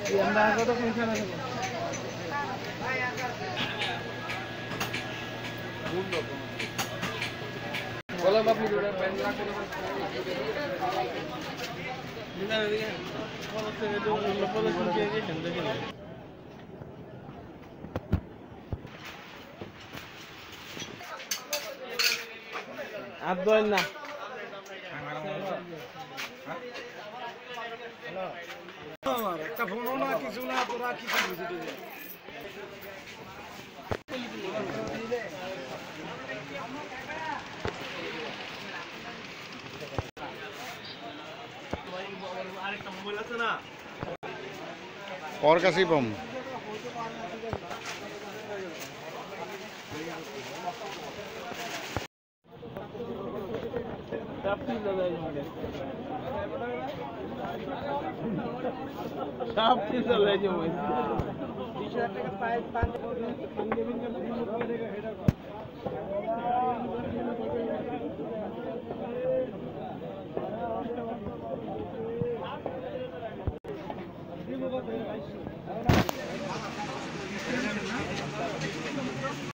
Kalau mau beli udah pengen laku Abdul na. একটা ফোনও না কিছু না তোরা কিছু বুঝে দিবি আরেকটা মোবাইল আছে না ওর কাছেই পাম Sharp is the legend. 200 টাকা পায়